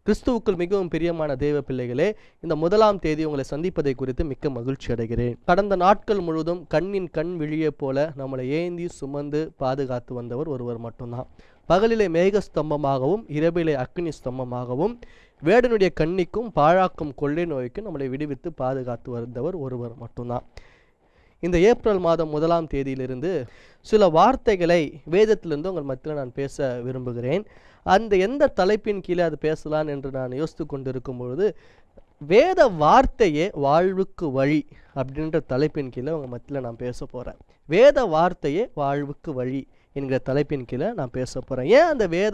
கிறிஸ்துவுக்குள் மிகவும் பிரியமான தேவ பிள்ளைகளே, இந்த 1ஆம் தேதி உங்களை சந்திப்பதை குறித்து மிக்க மகிழ்ச்சி அடைகிறேன். கடந்த நாட்கள் முழுவதும் கண்ணின் கண் விழியை போல நம்மளை ஏந்தி சுமந்து பாதுகாத்து வந்தவர் ஒருவர் மட்டும்தான். பகலிலே மேக ஸ்தம்பமாகவும் இரவிலே அக்னி ஸ்தம்பமாகவும் வேடனுடைய கண்ணிக்கும் பாழாக்கும் கொள்ளை நோய்க்கும் நம்மளை விடுவித்து பாதுகாத்து வந்தவர் ஒருவர் மட்டும்தான். இந்த ஏப்ரல் மாதம் 1ஆம் தேதியிலிருந்து சில வார்த்தைகளை வேதத்திலிருந்து உங்கள் மத்தியில் நான் பேச விரும்புகிறேன். அந்த எந்த தலைப்பின் கீழே அது பேசலாம் என்று நான் யோசித்து கொண்டிருக்கும் பொழுது, வேத வார்த்தையே வாழ்வுக்கு வழி அப்படின்ற தலைப்பின் கீழே உங்கள் மத்தியில் நான் பேச போகிறேன். வேத வார்த்தையே வாழ்வுக்கு வழி என்கிற தலைப்பின் கீழே நான் பேச போகிறேன். ஏன் அந்த வேத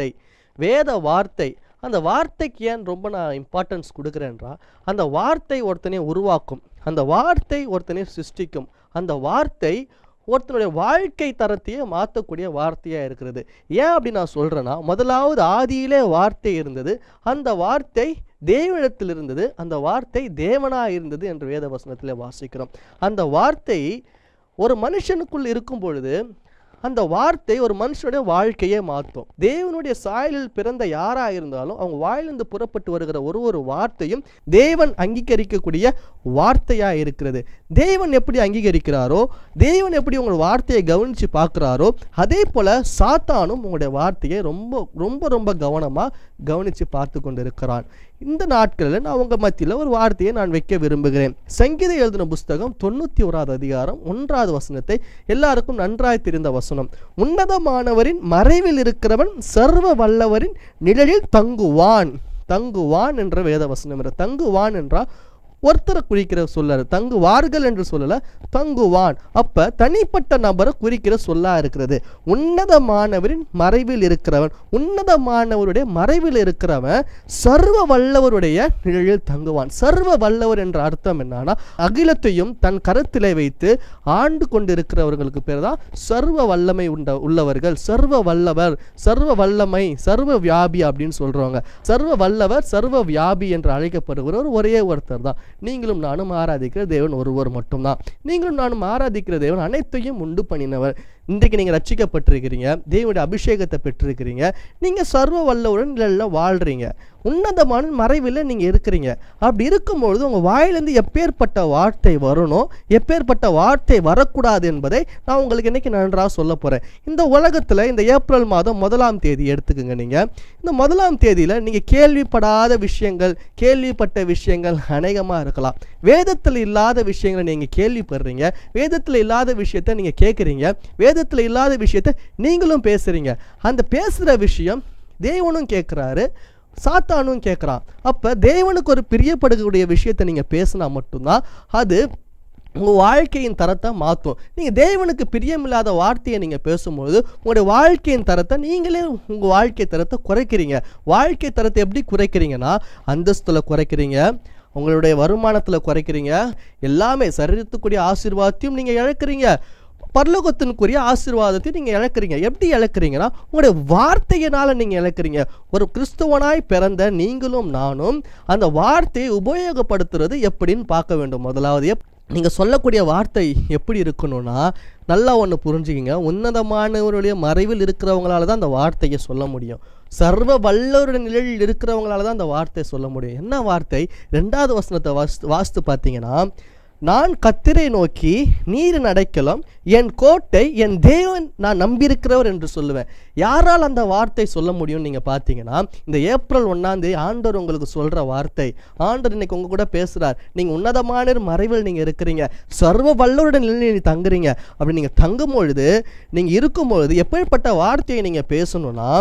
வார்த்தை அந்த வார்த்தைக்கு ஏன் ரொம்ப நான் இம்பார்ட்டன்ஸ் கொடுக்குறேன்றா, அந்த வார்த்தை ஒருத்தனை உருவாக்கும், அந்த வார்த்தை ஒருத்தனை சிருஷ்டிக்கும், அந்த வார்த்தை ஒருத்தனுடைய வாழ்க்கை தரத்தையே மாற்றக்கூடிய வார்த்தையாக இருக்கிறது. ஏன் அப்படி நான் சொல்கிறேன்னா, முதலாவது ஆதியிலே வார்த்தை இருந்தது, அந்த வார்த்தை தேவனிடத்தில் இருந்தது, அந்த வார்த்தை தேவனாக இருந்தது என்று வேத வசனத்தில் வாசிக்கிறோம். அந்த வார்த்தை ஒரு மனுஷனுக்குள் இருக்கும் பொழுது அந்த வார்த்தை ஒரு மனுஷனுடைய வாழ்க்கையே மாற்றும். தேவனுடைய சாயலில் பிறந்த யாராக இருந்தாலும் அவங்க வாயிலிருந்து புறப்பட்டு வருகிற ஒரு வார்த்தையும் தேவன் அங்கீகரிக்கக்கூடிய வார்த்தையாக இருக்கிறது. தேவன் எப்படி அங்கீகரிக்கிறாரோ, தேவன் எப்படி உங்கள் வார்த்தையை கவனித்து பார்க்குறாரோ, அதே போல் சாத்தானும் உங்களுடைய வார்த்தையை ரொம்ப ரொம்ப ரொம்ப கவனமாக கவனித்து பார்த்து கொண்டு இருக்கிறான். இந்த நாட்களில் நான் உங்கள் மத்தியில் ஒரு வார்த்தையை நான் வைக்க விரும்புகிறேன். சங்கீதம் எழுதின புஸ்தகம் 91ஆவது அதிகாரம் 1வது வசனத்தை எல்லாருக்கும் நன்றாய் தெரிந்த வசனம். உன்னதமானவரின் மறைவில் இருக்கிறவன் சர்வ வல்லவரின் நிழலில் தங்குவான். தங்குவான் என்ற வேத வசனம். தங்குவான் என்றால் ஒருத்தரை குறிக்கிற சொல்லாரு, தங்குவார்கள் என்று சொல்லல, தங்குவான். அப்ப தனிப்பட்ட நபரை குறிக்கிற சொல்லா இருக்கிறது. உன்னதமானவரின் மறைவில் இருக்கிறவன், உன்னதமானவருடைய மறைவில் இருக்கிறவன் சர்வ வல்லவருடைய நிழலில் தங்குவான். சர்வ வல்லவர் என்ற அர்த்தம் என்னன்னா, அகிலத்தையும் தன் கரத்திலே வைத்து ஆண்டு கொண்டிருக்கிறவர்களுக்கு பேர் தான் சர்வ வல்லமை உள்ளவர்கள். சர்வ வல்லவர், சர்வ வல்லமை, சர்வ வியாபி அப்படின்னு சொல்றவங்க. சர்வ வல்லவர், சர்வ வியாபி என்று அழைக்கப்படுகிறவர் ஒரே ஒருத்தர் தான். நீங்களும் நானும் ஆராதிக்கிற தேவன் ஒருவர் மட்டும்தான். நீங்களும் நானும் ஆராதிக்கிற தேவன் அனைத்தையும் உண்டு பண்ணினவர். இன்றைக்கு நீங்கள் ரட்சிக்கப்பட்டிருக்கிறீங்க, தேவனுடைய அபிஷேகத்தை பெற்றிருக்கிறீங்க, நீங்கள் சர்வ வல்லவுடன் நிழலில் வாழ்கிறீங்க, உன்னதமான மறைவில் நீங்கள் இருக்கிறீங்க. அப்படி இருக்கும்பொழுது உங்கள் வாயிலிருந்து எப்பேற்பட்ட வார்த்தை வரணும், எப்பேற்பட்ட வார்த்தை வரக்கூடாது என்பதை நான் உங்களுக்கு இன்னைக்கு நன்றாக சொல்ல போகிறேன். இந்த உலகத்தில் இந்த ஏப்ரல் மாதம் 1ஆம் தேதி எடுத்துக்கோங்க. நீங்கள் இந்த 1ஆம் தேதியில் நீங்கள் கேள்விப்படாத விஷயங்கள், கேள்விப்பட்ட விஷயங்கள் அநேகமாக இருக்கலாம். வேதத்தில் இல்லாத விஷயங்களை நீங்கள் கேள்விப்படுறீங்க, வேதத்தில் இல்லாத விஷயத்தை நீங்கள் கேட்குறீங்க, வேதத்தில் இல்லாத விஷயத்தை நீங்களும் பேசுறீங்க. அந்த பேசுகிற விஷயம் தேவனும் கேட்குறாரு, சாத்தானும் கேட்குறான். அப்போ தேவனுக்கு ஒரு பிரியப்படக்கூடிய விஷயத்தை நீங்கள் பேசினா மட்டும்தான் அது உங்கள் வாழ்க்கையின் தரத்தை மாற்றும். நீங்கள் தேவனுக்கு பிரியமில்லாத வார்த்தையை நீங்கள் பேசும்பொழுது உங்களுடைய வாழ்க்கையின் தரத்தை நீங்களே உங்கள் வாழ்க்கை தரத்தை குறைக்கிறீங்க. வாழ்க்கை தரத்தை எப்படி குறைக்கிறீங்கன்னா, அந்தஸ்தில் குறைக்கிறீங்க, உங்களுடைய வருமானத்தில் குறைக்கிறீங்க, எல்லாமே சரீரத்துக்குரிய ஆசீர்வாதத்தையும் நீங்கள் இழக்கிறீங்க, பரலோகத்தினுக்குரிய ஆசீர்வாதத்தை நீங்கள் இழக்கிறீங்க. எப்படி இழக்கிறீங்கன்னா, உங்களுடைய வார்த்தையினால் நீங்கள் இழக்கிறீங்க. ஒரு கிறிஸ்துவனாய் பிறந்த நீங்களும் நானும் அந்த வார்த்தையை உபயோகப்படுத்துறது எப்படின்னு பார்க்க வேண்டும். முதலாவது நீங்கள் சொல்லக்கூடிய வார்த்தை எப்படி இருக்கணும்னா, நல்லா ஒன்று புரிஞ்சுக்கிங்க, உன்னதமானவருடைய மறைவில் இருக்கிறவங்களால தான் அந்த வார்த்தையை சொல்ல முடியும். சர்வ வல்லவருடைய நிழலில் இருக்கிறவங்களால தான் அந்த வார்த்தையை சொல்ல முடியும். என்ன வார்த்தை? 2வது வசனத்தை வாசித்து பார்த்தீங்கன்னா, நான் கர்த்தரை நோக்கி நீரின் அடைக்கலம், என் கோட்டை, என் தேவன், நான் நம்பியிருக்கிறவர் என்று சொல்லுவேன். யாரால் அந்த வார்த்தை சொல்ல முடியும்னு நீங்கள் பார்த்தீங்கன்னா, இந்த ஏப்ரல் 1ஆம் தேதி ஆண்டவர் உங்களுக்கு சொல்கிற வார்த்தை. ஆண்டவர் இன்னைக்கு உங்கள் கூட பேசுகிறார். நீங்கள் உன்னதமான மறைவில் நீங்கள் இருக்கிறீங்க, சர்வ வல்லவருடைய நிலையில் நீங்கள் தங்குறீங்க. அப்படி நீங்கள் தங்கும் பொழுது, நீங்கள் இருக்கும்பொழுது எப்படிப்பட்ட வார்த்தையை நீங்கள் பேசணும்னா,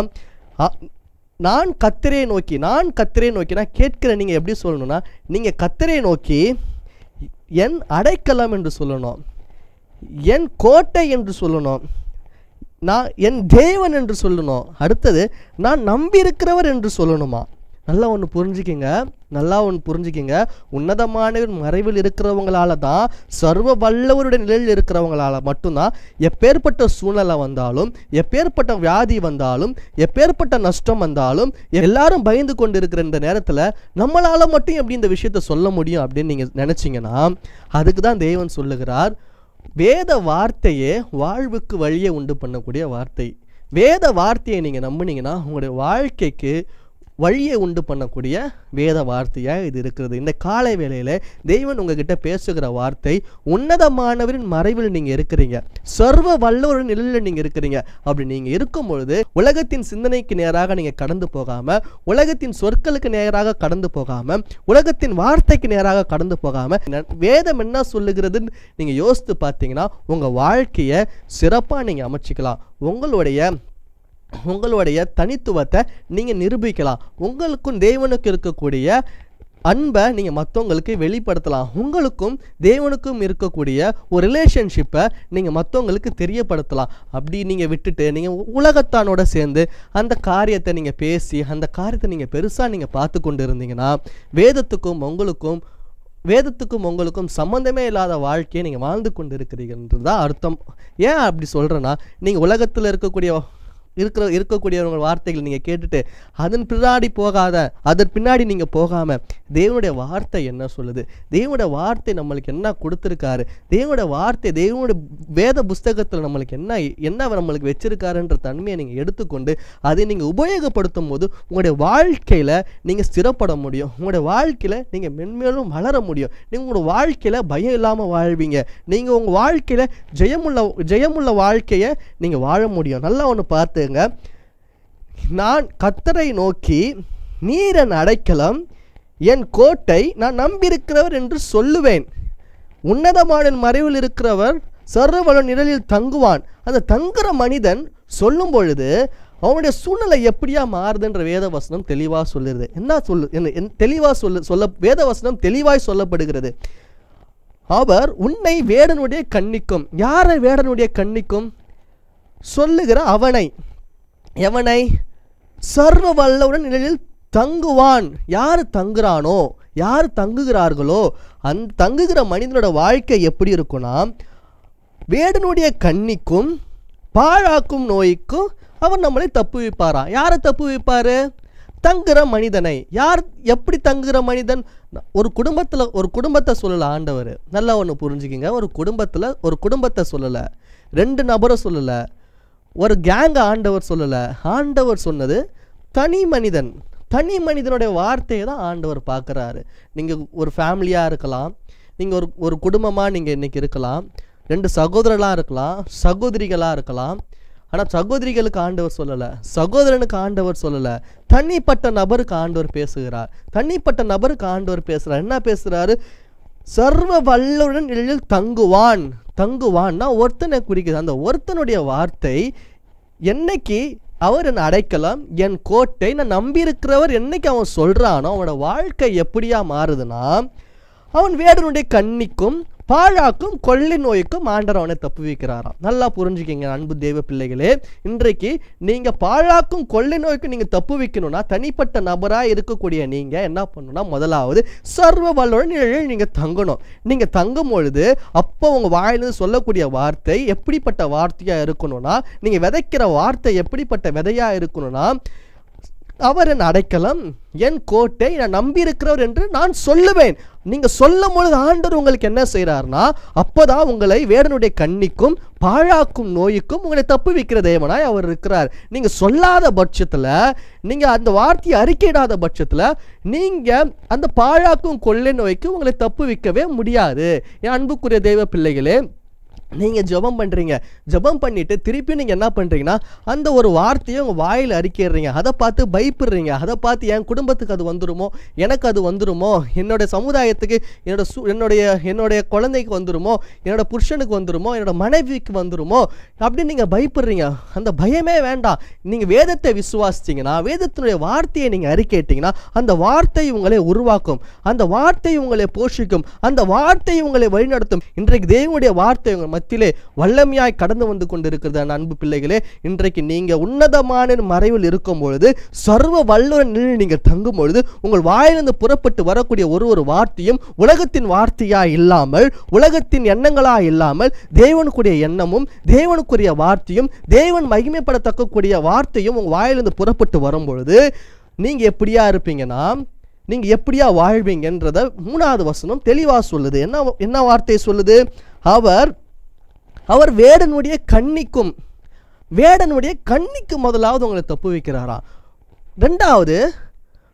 நான் கர்த்தரை நோக்கி, நான் கர்த்தரை நோக்கி, நான் கேட்கிறேன். நீங்கள் எப்படி சொல்லணும்னா, நீங்கள் கர்த்தரை நோக்கி என் அடைக்கலம் என்று சொல்லணும், என் கோட்டை என்று சொல்லணும், நான் என் தேவன் என்று சொல்லணும். அடுத்தது நான் நம்பியிருக்கிறவர் என்று சொல்லணுமா. நல்லா ஒன்று புரிஞ்சுக்கிங்க, உன்னதமானவர் மறைவில் இருக்கிறவங்களால தான், சர்வ வல்லவருடைய நிலையில் இருக்கிறவங்களால மட்டும்தான் எப்பேற்பட்ட சூழ்நிலை வந்தாலும், எப்பேற்பட்ட வியாதி வந்தாலும், எப்பேற்பட்ட நஷ்டம் வந்தாலும், எல்லாரும் பயந்து கொண்டு இருக்கிற இந்த நேரத்தில் நம்மளால் மட்டும் எப்படி இந்த விஷயத்தை சொல்ல முடியும் அப்படின்னு நீங்கள் நினச்சிங்கன்னா, அதுக்கு தான் தேவன் சொல்லுகிறார், வேத வார்த்தையே வாழ்வுக்கு வழியை உண்டு பண்ணக்கூடிய வார்த்தை. வேத வார்த்தையை நீங்கள் நம்பினீங்கன்னா உங்களுடைய வாழ்க்கைக்கு வழியை உண்டு பண்ணக்கூடிய வேத வார்த்தையாக இது இருக்கிறது. இந்த காலை வேளையில் தேவன் உங்ககிட்ட பேசுகிற வார்த்தை, உன்னதமானவரின் மறைவில் நீங்கள் இருக்கிறீங்க, சர்வ வல்லவரின் நிழலில் நீங்கள் இருக்கிறீங்க. அப்படி நீங்கள் இருக்கும் பொழுது உலகத்தின் சிந்தனைக்கு நேராக நீங்கள் கடந்து போகாமல், உலகத்தின் சொற்களுக்கு நேராக கடந்து போகாமல், உலகத்தின் வார்த்தைக்கு நேராக கடந்து போகாமல் வேதம் என்ன சொல்லுகிறதுன்னு நீங்கள் யோசித்து பார்த்தீங்கன்னா உங்கள் வாழ்க்கையை சிறப்பாக நீங்கள் அமைச்சிக்கலாம். உங்களுடைய தனித்துவத்தை நீங்கள் நிரூபிக்கலாம். உங்களுக்கும் தேவனுக்கு இருக்கக்கூடிய அன்பை நீங்கள் மற்றவங்களுக்கு வெளிப்படுத்தலாம். உங்களுக்கும் தேவனுக்கும் இருக்கக்கூடிய ஒரு ரிலேஷன்ஷிப்பை நீங்கள் மற்றவங்களுக்கு தெரியப்படுத்தலாம். அப்படி நீங்கள் விட்டுட்டு நீங்கள் உலகத்தானோட சேர்ந்து அந்த காரியத்தை நீங்கள் பேசி அந்த காரியத்தை நீங்கள் பெருசாக நீங்கள் பார்த்து கொண்டு இருந்தீங்கன்னா வேதத்துக்கும் உங்களுக்கும் சம்பந்தமே இல்லாத வாழ்க்கையை நீங்கள் வாழ்ந்து கொண்டு இருக்கிறீங்கன்றது தான் அர்த்தம். ஏன் அப்படி சொல்கிறேன்னா, நீங்கள் உலகத்தில் இருக்கக்கூடியவங்க வார்த்தைகள் நீங்கள் கேட்டுட்டு அதன் பின்னாடி நீங்கள் போகாமல் தேவனுடைய வார்த்தை என்ன சொல்லுது, தேவனுடைய வார்த்தை நம்மளுக்கு என்ன கொடுத்துருக்காரு, தேவனுடைய வார்த்தை தேவனுடைய வேத புஸ்தகத்தில் நம்மளுக்கு என்ன நம்மளுக்கு வச்சிருக்காருன்ற தன்மையை நீங்கள் எடுத்துக்கொண்டு அதை நீங்கள் உபயோகப்படுத்தும் போது உங்களுடைய வாழ்க்கையில் நீங்கள் ஸ்திரப்பட முடியும். உங்களுடைய வாழ்க்கையில் நீங்கள் மென்மேலும் வளர முடியும். நீங்கள் உங்களோட வாழ்க்கையில் பயம் இல்லாமல் வாழ்வீங்க. நீங்கள் உங்கள் வாழ்க்கையில் ஜெயமுள்ள வாழ்க்கையை நீங்கள் வாழ முடியும். நல்லா ஒன்று பார்த்துங்க. நான் கர்த்தரை நோக்கி, நீர் என் அடைக்கலம், என் கோட்டை, நான் நம்பியிருக்கிறவர் என்று சொல்லுவேன். உன்னதமான மறைவில் இருக்கிறவர் சர்வவல்ல நிழலில் தங்குவான். அந்த தங்குற மனிதன் சொல்லும் பொழுது அவனுடைய சூழ்நிலை எப்படியா மாறுதுன்ற வேதவசனம் தெளிவாக சொல்லுறது. வேதவசனம் தெளிவாய் சொல்லப்படுகிறது. அவர் உன்னை வேடனுடைய கண்ணிக்கும். யாரை வேடனுடைய கண்ணிக்கும்? சொல்லுகிற எவனை? சர்வ வல்லவரின் நிழலில் தங்குவான். யார் தங்குறானோ, யார் தங்குகிறார்களோ அந்த தங்குகிற மனிதனோட வாழ்க்கை எப்படி இருக்குன்னா, வேடனுடைய கண்ணிக்கும் பாழாக்கும் நோய்க்கும் அவர் நம்மளை தப்புவிப்பாராம். யாரை தப்புவிப்பாரு? தங்குகிற மனிதனை. யார்? எப்படி தங்குகிற மனிதன்? ஒரு குடும்பத்தை சொல்லலை ஆண்டவர். நல்லா ஒன்று புரிஞ்சுக்கிங்க. ஒரு குடும்பத்தை சொல்லலை, 2 நபரை சொல்லலை, ஒரு கேங்க ஆண்டவர் சொல்லலை. ஆண்டவர் சொன்னது தனி மனிதனுடைய வார்த்தையை தான் ஆண்டவர் பார்க்குறாரு. நீங்கள் ஒரு ஃபேமிலியாக இருக்கலாம், நீங்கள் ஒரு குடும்பமாக நீங்கள் இன்றைக்கி இருக்கலாம், 2 சகோதரர்களாக இருக்கலாம், சகோதரிகளாக இருக்கலாம். ஆனால் சகோதரிகளுக்கு ஆண்டவர் சொல்லலை, சகோதரனுக்கு ஆண்டவர் சொல்லலை, தனிப்பட்ட நபருக்கு ஆண்டவர் பேசுகிறார். என்ன பேசுகிறாரு? சர்வ வல்லவரின் நிழலில் தங்குவான்னா ஒருத்தனை குறிக்குது. அந்த ஒருத்தனுடைய வார்த்தை என்னைக்கு அவர் என் அடைக்கலம், என் கோட்டை, நான் நம்பியிருக்கிறவர் என்னைக்கு அவன் சொல்கிறானோ அவனோட வாழ்க்கை எப்படியா மாறுதுன்னா, அவன் வேடனுடைய கண்ணிக்கும் பாழாக்கும் கொள்ளை நோய்க்கும் ஆண்டவர் அவனை தப்பு வைக்கிறாராம். நல்லா புரிஞ்சுக்கிங்க அன்பு தேவ பிள்ளைகளே. இன்றைக்கு நீங்கள் பாழாக்கும் கொள்ளை நோய்க்கு நீங்கள் தப்பு வைக்கணும்னா தனிப்பட்ட நபராக இருக்கக்கூடிய நீங்கள் என்ன பண்ணணும்னா, முதலாவது சர்வ வல்லவரின் நிழலில் நீங்கள் தங்கணும். நீங்கள் தங்கும் பொழுது அப்போ உங்கள் வாயிலிருந்து சொல்லக்கூடிய வார்த்தை எப்படிப்பட்ட வார்த்தையாக இருக்கணும்னா, நீங்கள் விதைக்கிற வார்த்தை எப்படிப்பட்ட விதையாக இருக்கணும்னா, அவர் என் அடைக்கலம், என் கோட்டை, நான் நம்பியிருக்கிறவர் என்று நான் சொல்லுவேன். நீங்கள் சொல்லும் பொழுது ஆண்டவர் உங்களுக்கு என்ன செய்கிறார்னா, அப்போதான் உங்களை வேடனுடைய கண்ணிக்கும் பாழாக்கும் நோய்க்கும் உங்களை தப்பு வைக்கிற தேவனாய் அவர் இருக்கிறார். நீங்கள் சொல்லாத பட்சத்தில், நீங்கள் அந்த வார்த்தையை அறிக்கையிடாத பட்சத்தில் நீங்கள் அந்த பாழாக்கும் கொள்ளை நோய்க்கு உங்களை தப்பு வைக்கவே முடியாது. என் அன்புக்குரிய தெய்வ பிள்ளைகளே, நீங்கள் ஜெபம் பண்ணுறீங்க, ஜெபம் பண்ணிவிட்டு திருப்பி நீங்கள் என்ன பண்ணுறீங்கன்னா, அந்த ஒரு வார்த்தையை உங்கள் வாயில் அறிக்கையிடுறீங்க, அதை பார்த்து பயப்படுறீங்க, அதை பார்த்து என் குடும்பத்துக்கு அது வந்துடுமோ, எனக்கு அது வந்துடுமோ, என்னோட சமுதாயத்துக்கு, என்னுடைய குழந்தைக்கு வந்துடுமோ, என்னோட புருஷனுக்கு வந்துடுமோ, என்னோட மனைவிக்கு வந்துடுமோ அப்படின்னு நீங்கள் பயப்படுறீங்க. அந்த பயமே வேண்டாம். நீங்கள் வேதத்தை விசுவாசிச்சிங்கன்னா, வேதத்தினுடைய வார்த்தையை நீங்கள் அறிக்கையிட்டீங்கன்னா, அந்த வார்த்தை உங்களை உருவாக்கும், அந்த வார்த்தை உங்களை போஷிக்கும், அந்த வார்த்தை உங்களை வழிநடத்தும். இன்றைக்கு தேவனுடைய வார்த்தை உங்கள் மத்தியிலே வல்லமையாய் கடந்து வந்து கொண்டிருக்கிறது. அன்பு பிள்ளைகளே, இன்றைக்கு நீங்க உன்னதமான மறைவில் இருக்கும் பொழுது, சர்வ வல்லவரின் நிழலில் நீங்கள் தங்கும் பொழுது, உங்கள் வாயிலிருந்து புறப்பட்டு வரக்கூடிய ஒரு வார்த்தையும் உலகத்தின் வார்த்தையா இல்லாமல், உலகத்தின் எண்ணங்களா இல்லாமல், தேவனுக்குரிய எண்ணமும் தேவனுக்குரிய வார்த்தையும் தேவன் மகிமைப்படத்தக்கக்கூடிய வார்த்தையும் உங்கள் வாயிலிருந்து புறப்பட்டு வரும் பொழுது நீங்க எப்படியா இருப்பீங்கன்னா, நீங்க எப்படியா வாழ்வீங்கன்றத 3வது வசனம் தெளிவா சொல்லுது. என்ன வார்த்தை சொல்லுது? அவர் வேடனுடைய கண்ணிக்கு முதலாவது உங்களை தப்பு வைக்கிறாராம். 2வது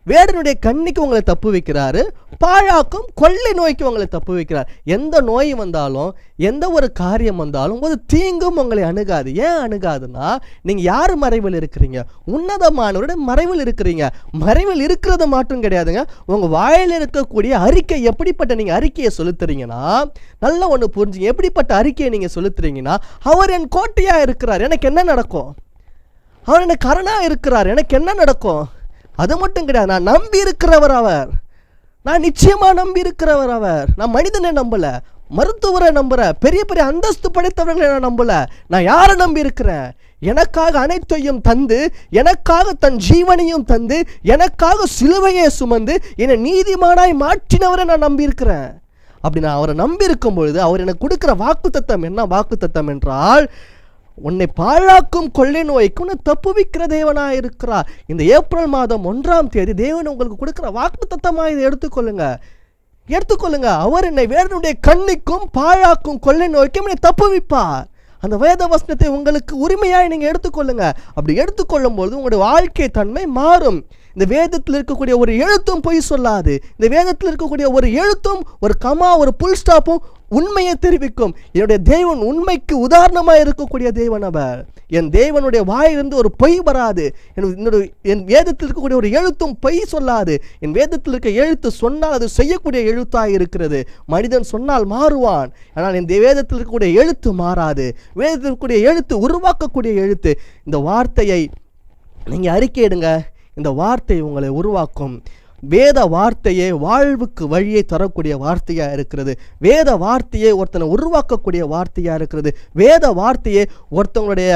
வேடனுடைய கண்ணிக்கு உங்களை தப்பு வைக்கிறாரு, பாழாக்கும் கொள்ளை நோய்க்கு உங்களை தப்பு வைக்கிறார். எந்த நோய் வந்தாலும் எந்த ஒரு காரியம் வந்தாலும் ஒரு தீங்கும் உங்களை அணுகாது. ஏன் அணுகாதுன்னா, நீங்க யார் மறைவில் இருக்கிறீங்க? உன்னதமானவருடைய மறைவில் இருக்கிறீங்க. மறைவில் இருக்கிறது மட்டும் கிடையாதுங்க, உங்க வாயில இருக்கக்கூடிய அறிக்கை எப்படிப்பட்ட நீங்க அறிக்கையை செலுத்துறீங்கன்னா, நல்ல ஒண்ணு புரிஞ்சுங்க. எப்படிப்பட்ட அறிக்கையை நீங்க செலுத்துறீங்கன்னா, அவர் என் கோட்டையா இருக்கிறார், எனக்கு என்ன நடக்கும்? அவர் எனக்கு அரணா இருக்கிறார், எனக்கு என்ன நடக்கும்? அது மட்டும் கிடையாது, நான் நம்பி இருக்கிறவர் அவர். நான் நிச்சயமா நம்பி இருக்கிறவர் அவர். நான் மனிதனை நம்பல, மருத்துவரை நம்புற, பெரிய பெரிய அந்தஸ்து படைத்தவர்களை நான் நம்பல. நான் யாரை நம்பி இருக்கிறேன்? எனக்காக அனைத்தையும் தந்து, எனக்காக தன் ஜீவனையும் தந்து, எனக்காக சிலுவையை சுமந்து என்னை நீதிமானாய் மாற்றினவரை நான் நம்பி இருக்கிறேன். அப்படி நான் அவரை நம்பி இருக்கும் பொழுது அவர் எனக்கு கொடுக்கிற வாக்குத்தத்தம் என்ன வாக்குத்தத்தம் என்றால், உன்னை பாழாக்கும் கொள்ளை நோய்க்கு உன்னை தப்புவிக்கிற தேவனாக இருக்கிறார். இந்த ஏப்ரல் மாதம் 1ஆம் தேதி தேவன் உங்களுக்கு கொடுக்கிற வாக்குத்தத்தமாக இதை எடுத்துக்கொள்ளுங்க. அவர் என்னை வேடனுடைய கண்ணிக்கும் பாழாக்கும் கொள்ளை நோய்க்கும் என்னை தப்புவிப்பார். அந்த வேத வசனத்தை உங்களுக்கு உரிமையாய் நீங்க எடுத்துக்கொள்ளுங்க. அப்படி எடுத்துக்கொள்ளும் போது உங்களுடைய வாழ்க்கை தன்மை மாறும். இந்த வேதத்தில் இருக்கக்கூடிய ஒரு எழுத்தும் பொய் சொல்லாது. இந்த வேதத்தில் இருக்கக்கூடிய ஒரு எழுத்தும், ஒரு கமா, ஒரு புல் ஸ்டாப்பும் உண்மையை தெரிவிக்கும். என்னுடைய தேவன் உண்மைக்கு உதாரணமாக இருக்கக்கூடிய தேவன் அவர். என் தேவனுடைய வாயிலிருந்து ஒரு பொய் வராது. என் வேதத்தில் இருக்கக்கூடிய ஒரு எழுத்தும் பொய் சொல்லாது. என் வேதத்தில் இருக்க எழுத்து சொன்னால் அது செய்யக்கூடிய எழுத்தாக இருக்கிறது. மனிதன் சொன்னால் மாறுவான், ஆனால் என் வேதத்தில் இருக்கக்கூடிய எழுத்து மாறாது. வேதத்தில் இருக்கக்கூடிய எழுத்து உருவாக்கக்கூடிய எழுத்து. இந்த வார்த்தையை நீங்க அறிக்கையிடுங்க. இந்த வார்த்தை உங்களை உருவாக்கும். வேத வார்த்தையே வாழ்வுக்கு வழியை தரக்கூடிய வார்த்தையா இருக்கிறது. வேத வார்த்தையே ஒருத்தனை உருவாக்கக்கூடிய வார்த்தையா இருக்கிறது. வேத வார்த்தையே ஒருத்தவங்களுடைய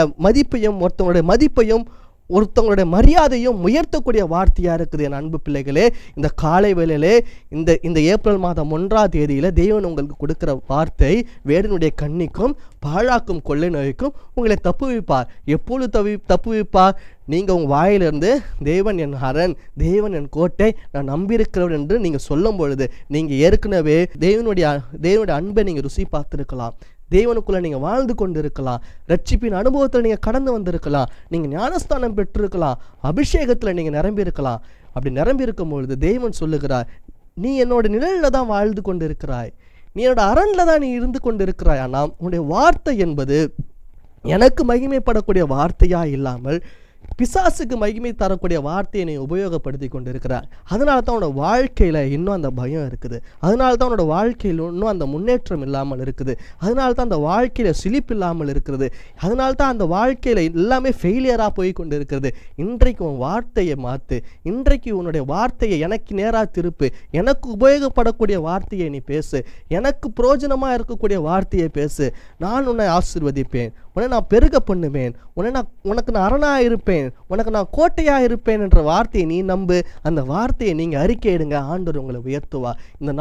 மதிப்பையும் ஒருத்தவங்களுடைய மரியாதையும் உயர்த்தக்கூடிய வார்த்தையா இருக்குது. என் அன்பு பிள்ளைகளே, இந்த காலை வேளையிலே இந்த ஏப்ரல் மாதம் 1ஆம் தேதியில தேவன் உங்களுக்கு கொடுக்கிற வார்த்தை, வேடனுடைய கண்ணிக்கும் பாழாக்கும் கொள்ளை நோய்க்கும் உங்களை தப்புவிப்பார். எப்பொழுது தப்புவிப்பார்? நீங்கள் உங்கள் வாயிலிருந்து தேவன் என் அரண், தேவன் என் கோட்டை, நான் நம்பியிருக்கிறவர் என்று நீங்கள் சொல்லும் பொழுது, நீங்கள் ஏற்கனவே தேவனுடைய அன்பை நீங்கள் ருசி பார்த்துருக்கலாம். தேவனுக்குள்ள நீங்கள் வாழ்ந்து கொண்டு இருக்கலாம். ரட்சிப்பின் அனுபவத்தில் நீங்கள் கடந்து வந்திருக்கலாம். நீங்கள் ஞானஸ்தானம் பெற்றிருக்கலாம். அபிஷேகத்தில் நீங்கள் நிரம்பி இருக்கலாம். அப்படி நிரம்பி இருக்கும் பொழுது தேவன் சொல்லுகிறார், நீ என்னோட நிழலில் தான் வாழ்ந்து கொண்டு இருக்கிறாய், நீ என்னோட அரண்ல தான் நீ இருந்து கொண்டு இருக்கிறாய். ஆனால் உன்னுடைய வார்த்தை என்பது எனக்கு மகிமைப்படக்கூடிய வார்த்தையா இல்லாமல் பிசாசுக்கு மகிமை தரக்கூடிய வார்த்தையை நீ உபயோகப்படுத்தி கொண்டு இருக்கிறார். அதனால தான் உன்னோட வாழ்க்கையில் இன்னும் அந்த பயம் இருக்குது. அதனால தான் உன்னோட வாழ்க்கையில் இன்னும் அந்த முன்னேற்றம் இல்லாமல் இருக்குது. அதனால தான் அந்த வாழ்க்கையில் சிலிப்பு இல்லாமல் இருக்கிறது. அதனால தான் அந்த வாழ்க்கையில் எல்லாமே ஃபெயிலியராக போய் கொண்டு இருக்கிறது. இன்றைக்கு உன் வார்த்தையை மாற்று. இன்றைக்கு உன்னுடைய வார்த்தையை எனக்கு நேராக திருப்பு. எனக்கு உபயோகப்படக்கூடிய வார்த்தையை நீ பேசு. எனக்கு பிரயோஜனமாக இருக்கக்கூடிய வார்த்தையை பேசு. நான் உன்னை ஆசீர்வதிப்பேன், உன்னை நான் பெருக பண்ணுவேன், உனக்கு நான் அரணாக இருப்பேன், உனக்கு நான் கோட்டையாக இருப்பேன் என்ற வார்த்தையை நீ நம்பு. அந்த வார்த்தையை நீங்கள் அறிக்கையிடுங்க. ஆண்டவர் உங்களை உயர்த்துவா.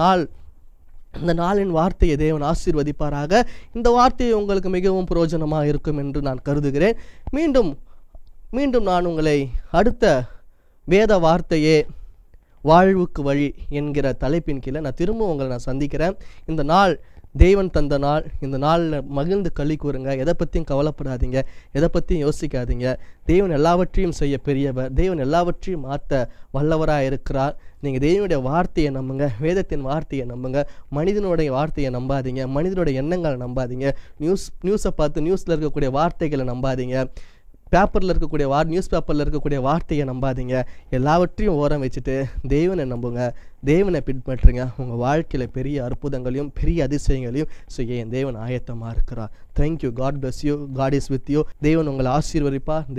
இந்த நாளின் வார்த்தையை தேவன் ஆசீர்வதிப்பாராக. இந்த வார்த்தையை உங்களுக்கு மிகவும் பிரயோஜனமாக இருக்கும் என்று நான் கருதுகிறேன். மீண்டும் நான் உங்களை அடுத்த வேத வார்த்தையே வாழ்வுக்கு வழி என்கிற தலைப்பின் கீழே நான் திரும்ப உங்களை சந்திக்கிறேன். இந்த நாள் தேவன் தந்த நாள். இந்த நாளில் மகிழ்ந்து களி கூறுங்க. எதை பற்றியும் கவலைப்படாதீங்க, எதை பற்றியும் யோசிக்காதீங்க. தேவன் எல்லாவற்றையும் செய்ய பெரியவர். தேவன் எல்லாவற்றையும் மாற்ற வல்லவராக இருக்கிறார். நீங்கள் தேவனுடைய வார்த்தையை நம்புங்க, வேதத்தின் வார்த்தையை நம்புங்க. மனிதனுடைய வார்த்தையை நம்பாதீங்க, மனிதனுடைய எண்ணங்களை நம்பாதீங்க. நியூஸை பார்த்து நியூஸில் இருக்கக்கூடிய வார்த்தைகளை நம்பாதீங்க. பேப்பரில் இருக்கக்கூடிய நியூஸ் பேப்பரில் இருக்கக்கூடிய வார்த்தையை நம்பாதீங்க. எல்லாவற்றையும் ஓரம் வச்சுட்டு தேவனை நம்புங்க, தேவனை பின்பற்றுங்க. உங்கள் வாழ்க்கையில் பெரிய அற்புதங்களையும் பெரிய அதிசயங்களையும் செய்ய என் தேவன் ஆயத்தமாக இருக்கிறார். Thank you. God bless you. God is with you. தேவன் உங்களை ஆசீர்வதிப்பார்.